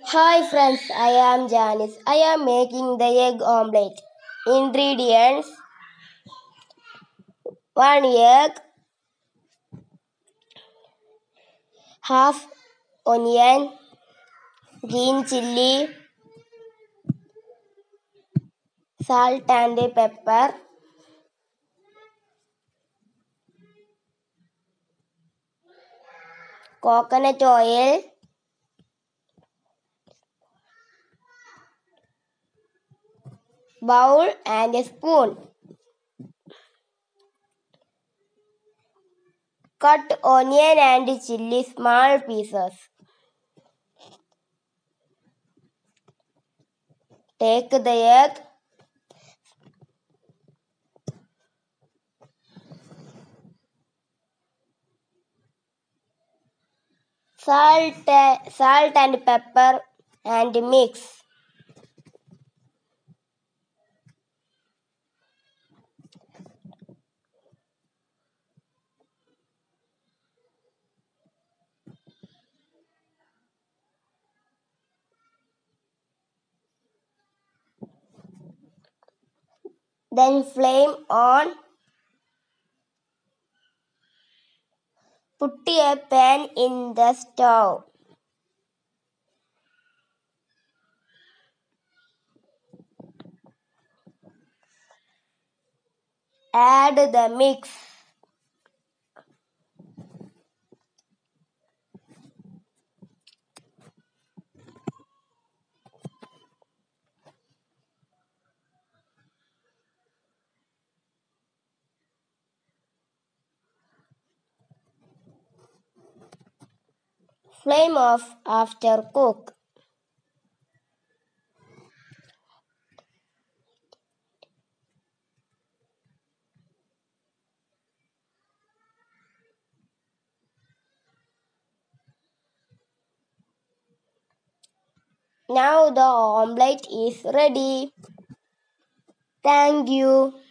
Hi friends, I am Janice. I am making the egg omelette. Ingredients: 1 egg, half onion, green chilli, salt and pepper, coconut oil, bowl and a spoon. Cut onion and chilli small pieces. Take the egg, salt and pepper and mix. Then flame on. Put a pan in the stove. Add the mix. Flame off after cook. Now the omelette is ready. Thank you.